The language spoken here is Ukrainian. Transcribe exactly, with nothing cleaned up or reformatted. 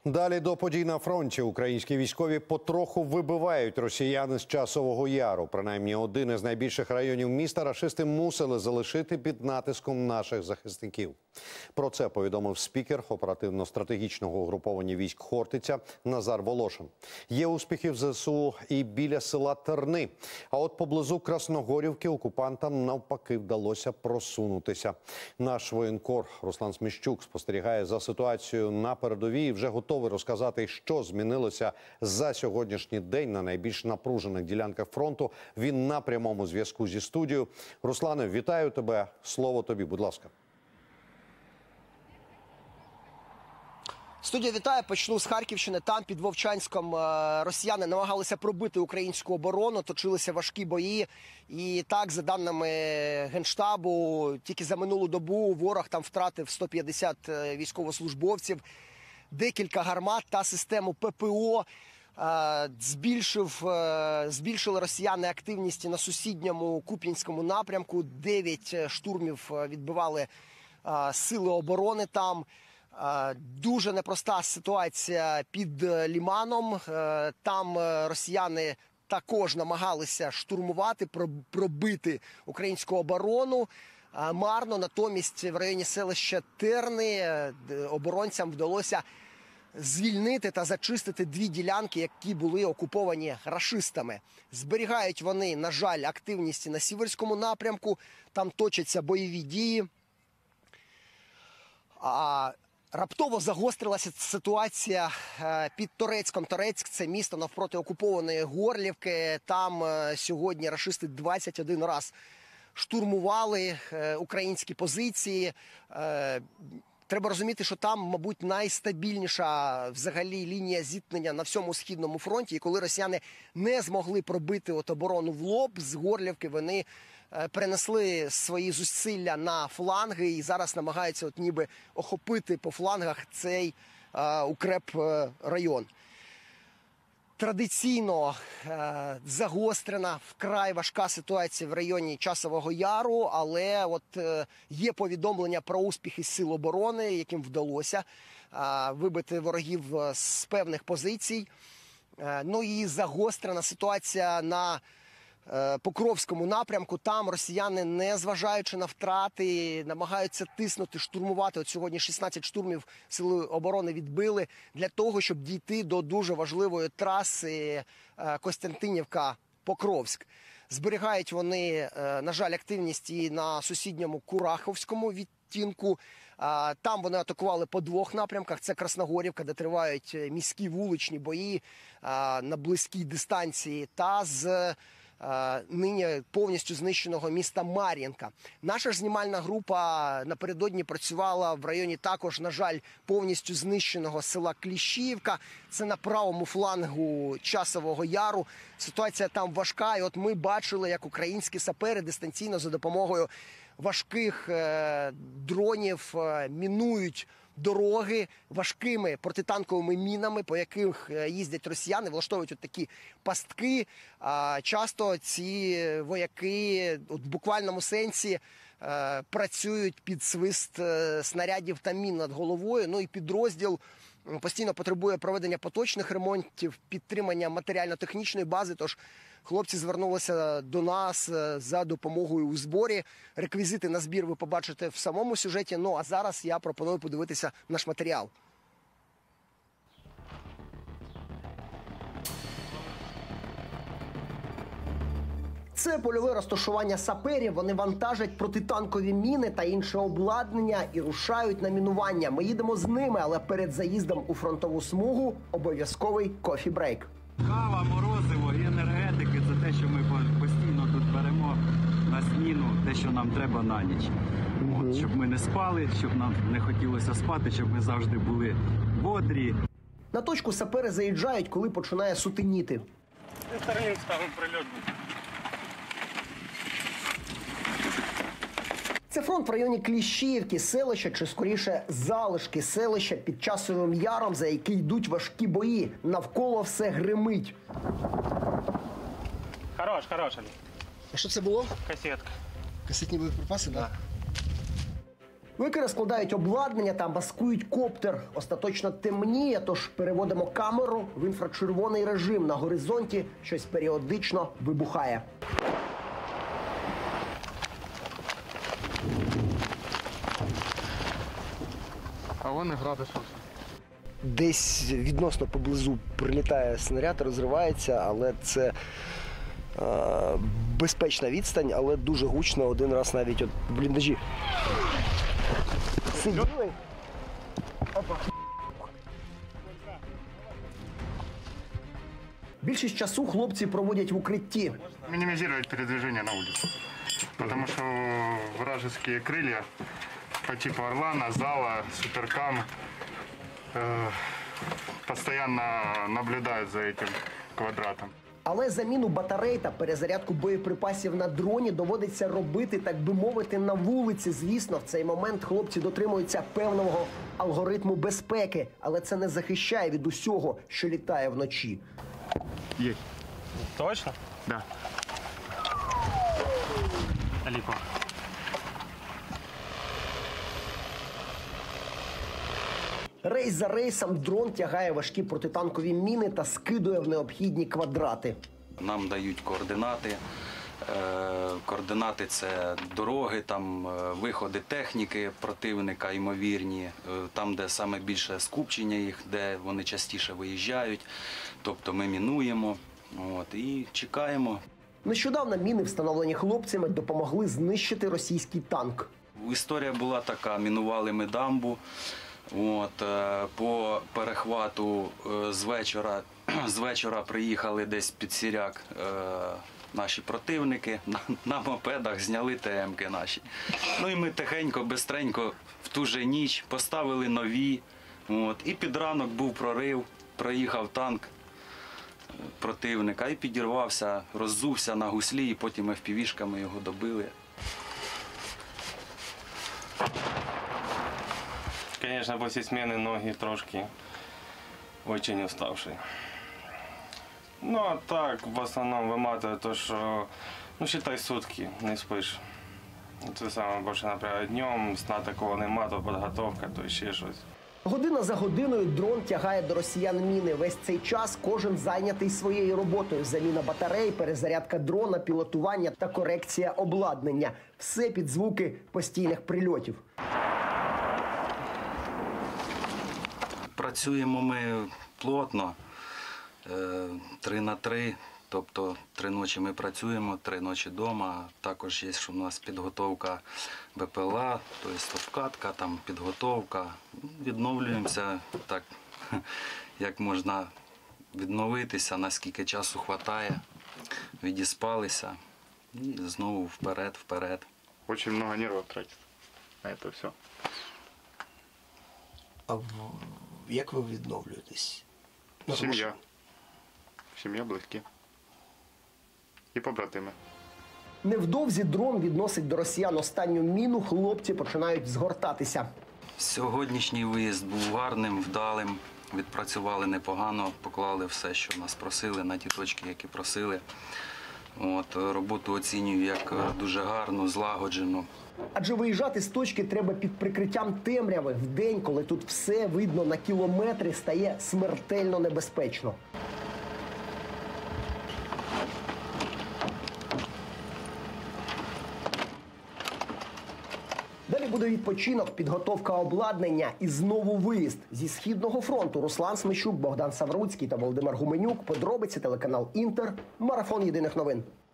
Далі до подій на фронті. Українські військові потроху вибивають росіян з Часового Яру. Принаймні один із найбільших районів міста рашисти мусили залишити під натиском наших захисників. Про це повідомив спікер оперативно-стратегічного угруповання військ «Хортиця» Назар Волошин. Є успіхи в ЗСУ і біля села Терни. А от поблизу Красногорівки окупантам навпаки вдалося просунутися. Наш воєнкор Руслан Сміщук спостерігає за ситуацією на передовій і вже готовий розказати, що змінилося за сьогоднішній день на найбільш напружених ділянках фронту. Він на прямому зв'язку зі студією. Руслане, вітаю тебе. Слово тобі, будь ласка. Студія, вітаю. Почну з Харківщини. Там, під Вовчанськом, росіяни намагалися пробити українську оборону, точилися важкі бої. І так, за даними Генштабу, тільки за минулу добу ворог там втратив сто п'ятдесят військовослужбовців, декілька гармат та систему ППО. Збільшив, збільшили росіяни активність на сусідньому Куп'янському напрямку. Дев'ять штурмів відбивали сили оборони там. Дуже непроста ситуація під Ліманом. Там росіяни також намагалися штурмувати, пробити українську оборону. Марно, натомість в районі селища Терни оборонцям вдалося звільнити та зачистити дві ділянки, які були окуповані рашистами. Зберігають вони, на жаль, активність на Сіверському напрямку. Там точаться бойові дії. А раптово загострилася ситуація під Торецьком. Торецьк – це місто навпроти окупованої Горлівки. Там сьогодні рашисти двадцять один раз штурмували українські позиції. Треба розуміти, що там, мабуть, найстабільніша взагалі лінія зіткнення на всьому Східному фронті. І коли росіяни не змогли пробити от оборону в лоб з Горлівки, вони перенесли свої зусилля на фланги і зараз намагаються от ніби охопити по флангах цей е, укреп-район. Традиційно е, загострена, вкрай важка ситуація в районі Часового Яру, але от е, є повідомлення про успіхи Сил оборони, яким вдалося е, вибити ворогів з певних позицій. Е, ну і загострена ситуація на Покровському напрямку. Там росіяни, не зважаючи на втрати, намагаються тиснути, штурмувати. От сьогодні шістнадцять штурмів Сили оборони відбили для того, щоб дійти до дуже важливої траси Костянтинівка-Покровськ. Зберігають вони, на жаль, активність і на сусідньому Кураховському відтінку. Там вони атакували по двох напрямках. Це Красногорівка, де тривають міські вуличні бої на близькій дистанції, та з нині повністю знищеного міста Мар'їнка. Наша ж знімальна група напередодні працювала в районі також, на жаль, повністю знищеного села Кліщіївка. Це на правому флангу Часового Яру. Ситуація там важка. І от ми бачили, як українські сапери дистанційно за допомогою важких е, дронів е, мінують дороги важкими протитанковими мінами, по яких їздять росіяни, влаштовують от такі пастки. А часто ці вояки от в буквальному сенсі е, працюють під свист е, снарядів та мін над головою. Ну і підрозділ постійно потребує проведення поточних ремонтів, підтримання матеріально-технічної бази, тож хлопці звернулися до нас за допомогою у зборі. Реквізити на збір ви побачите в самому сюжеті. Ну а зараз я пропоную подивитися наш матеріал. Це польове розташування саперів. Вони вантажать протитанкові міни та інше обладнання і рушають на мінування. Ми їдемо з ними, але перед заїздом у фронтову смугу обов'язковий кофі-брейк. Кава, морозиво і енергетики – це те, що ми постійно тут беремо на зміну, те, що нам треба на ніч. Угу. От, щоб ми не спали, щоб нам не хотілося спати, щоб ми завжди були бодрі. На точку сапери заїжджають, коли починає сутеніти. Старим ставимо прильот. Це фронт в районі Кліщіївки, селища, чи скоріше залишки селища під Часовим Яром, за який йдуть важкі бої. Навколо все гримить. Хорош, хорош. А що це було? Касетка. Касетні боєприпаси, так? Да. Вояки розкладають обладнання та маскують коптер. Остаточно темніє, тож переводимо камеру в інфрачервоний режим. На горизонті щось періодично вибухає. А вони градус. Десь відносно поблизу прилітає снаряд, розривається, але це е, безпечна відстань, але дуже гучно. Один раз навіть от в бліндажі сиділи. Більшість часу хлопці проводять в укритті. Минимизировать передвижение на улице. Потому что вражеские крылья по типу Орлана, Зала, Суперкам э, постоянно наблюдают за этим квадратом. Але заміну батарей та перезарядку боєприпасів на дроні доводиться робити, так би мовити, на вулиці. Звісно, в цей момент хлопці дотримуються певного алгоритму безпеки, але це не захищає від усього, що літає вночі. Есть. Точно? Да. Далеко. Рейс за рейсом дрон тягає важкі протитанкові міни та скидує в необхідні квадрати. Нам дають координати. Е, Координати – це дороги, там е, виходи техніки противника ймовірні, е, там, де саме більше скупчення їх, де вони частіше виїжджають. Тобто ми мінуємо от, і чекаємо. Нещодавно міни, встановлені хлопцями, допомогли знищити російський танк. Історія була така: мінували ми дамбу. От, е, по перехвату е, з вечора, з вечора приїхали десь під Сіряк е, наші противники, на, на мопедах зняли Те Емки наші. Ну і ми тихенько, бистренько в ту же ніч поставили нові. От, і під ранок був прорив, проїхав танк е, противника і підірвався, роззувся на гуслі, і потім еф пі ві-шками його добили. Конечно, после смены ноги трошки очень уставший. Ну, а так, в основном выматывает то, что, ну, считай, сутки не спиш. Це саме більше напрягає. Днем сна такого нема, то підготовка, то ще щось. Година за годиною дрон тягає до росіян міни. Весь цей час кожен зайнятий своєю роботою. Заміна батарей, перезарядка дрона, пілотування та корекція обладнання. Все під звуки постійних прильотів. Працюємо ми плотно, три на три, тобто три ночі ми працюємо, три ночі вдома. Також є, що у нас підготовка Бе Пе Ел А, тобто обкатка, там підготовка. Відновлюємося так, як можна відновитися, наскільки часу вистачає, відіспалися і знову вперед, вперед. Очень много нервов тратит на это все. А як ви відновлюєтесь? Сім'я. Сім'я, близькі. І побратими. Невдовзі дрон відносить до росіян останню міну, хлопці починають згортатися. Сьогоднішній виїзд був гарним, вдалим. Відпрацювали непогано, поклали все, що нас просили, на ті точки, які просили. От, роботу оцінюю як дуже гарну, злагоджену. Адже виїжджати з точки треба під прикриттям темряви. Вдень, коли тут все видно на кілометри, стає смертельно небезпечно. Далі буде відпочинок, підготовка обладнання і знову виїзд. Зі Східного фронту Руслан Смещук, Богдан Савруцький та Володимир Гуменюк. Подробиці телеканал Інтер. Марафон єдиних новин.